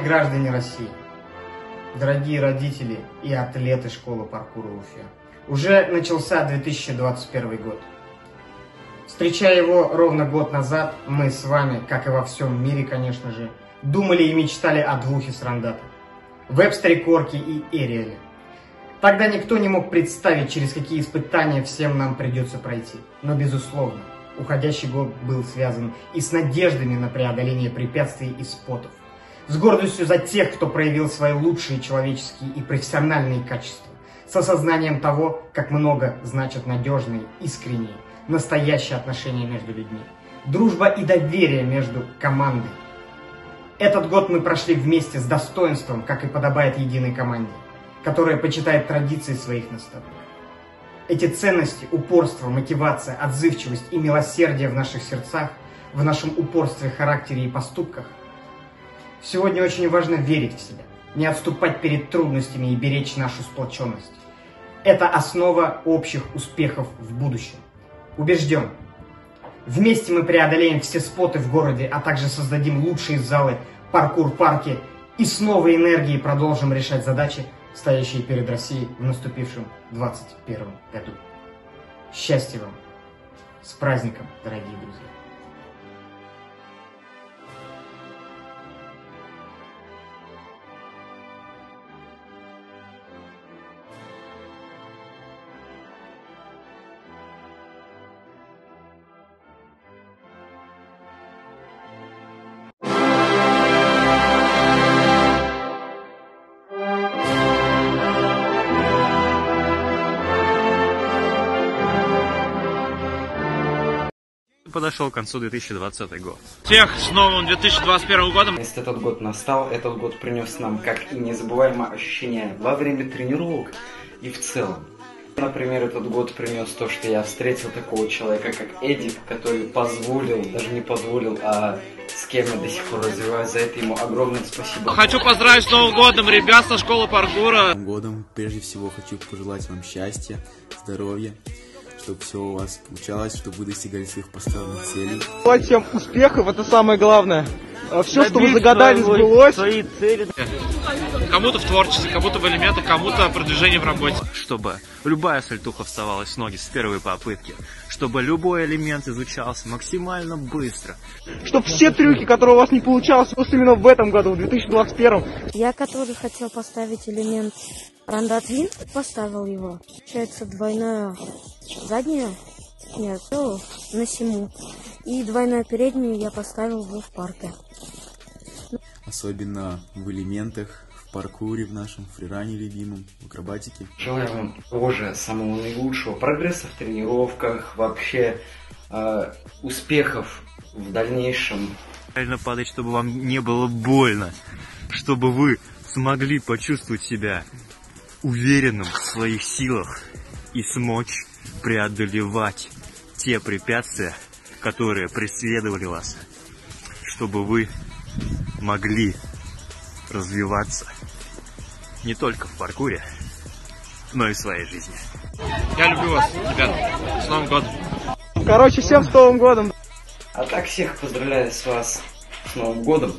граждане России, дорогие родители и атлеты школы паркура Уфе, уже начался 2021 год. Встречая его ровно год назад, мы с вами, как и во всем мире, конечно же, думали и мечтали о двух из Рандата – Вебстере, Корке и Эриэле. Тогда никто не мог представить, через какие испытания всем нам придется пройти. Но, безусловно, уходящий год был связан и с надеждами на преодоление препятствий и спотов, с гордостью за тех, кто проявил свои лучшие человеческие и профессиональные качества, с осознанием того, как много значат надежные, искренние, настоящие отношения между людьми, дружба и доверие между командой. Этот год мы прошли вместе с достоинством, как и подобает единой команде, которая почитает традиции своих наставников. Эти ценности, упорство, мотивация, отзывчивость и милосердие в наших сердцах, в нашем упорстве, характере и поступках. Сегодня очень важно верить в себя, не отступать перед трудностями и беречь нашу сплоченность. Это основа общих успехов в будущем. Убежден, вместе мы преодолеем все споты в городе, а также создадим лучшие залы, паркур-парки и с новой энергией продолжим решать задачи, стоящие перед Россией в наступившем 2021 году. Счастья вам! С праздником, дорогие друзья! Подошел к концу 2020 год. Всех с новым 2021 годом! Если этот год настал, этот год принес нам как и незабываемое ощущение во время тренировок и в целом. Например, этот год принес то, что я встретил такого человека, как Эдик, который позволил, даже не позволил, а с кем я до сих пор развиваюсь. За это ему огромное спасибо. Хочу поздравить с Новым годом ребят со школы паркура. С Новым годом прежде всего хочу пожелать вам счастья, здоровья, чтобы все у вас получалось, чтобы вы достигали своих поставленных целей. Желаю всем успехов, это самое главное. Все, что вы загадали, сбылось. Свои цели. Кому-то в творчестве, кому-то в элементах, кому-то продвижение в работе. Чтобы любая сальтуха вставалась с ноги с первой попытки. Чтобы любой элемент изучался максимально быстро. Чтобы все трюки, которые у вас не получалось, просто именно в этом году, в 2021. Я, который хотел поставить элемент Рандат Винт, поставил его. Получается двойное заднее, нет, на сему. И двойное переднее я поставил в парке. Особенно в элементах, в паркуре в нашем, в фриране любимом, в акробатике. Желаю вам тоже самого наилучшего прогресса в тренировках, вообще успехов в дальнейшем. Правильно падать, чтобы вам не было больно, чтобы вы смогли почувствовать себя уверенным в своих силах и смочь преодолевать те препятствия, которые преследовали вас, чтобы вы могли развиваться не только в паркуре, но и в своей жизни. Я люблю вас, ребят. С Новым годом! Короче, всем с Новым годом! А так всех поздравляю с вас с Новым годом!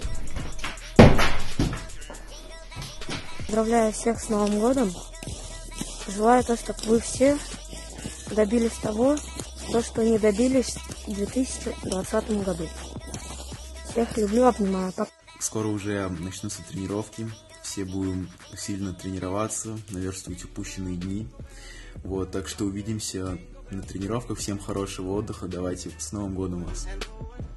Поздравляю всех с Новым годом. Желаю то, чтобы вы все добились того, что не добились в 2020 году. Всех люблю, обнимаю. Скоро уже начнутся тренировки. Все будем сильно тренироваться, наверстывать упущенные дни. Вот, так что увидимся на тренировках. Всем хорошего отдыха. Давайте с Новым годом вас!